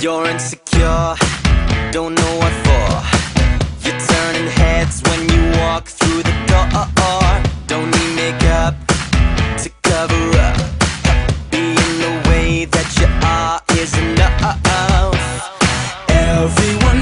You're insecure, don't know what for. You're turning heads when you walk through the door. Don't need makeup to cover up. Being the way that you are is enough. Everyone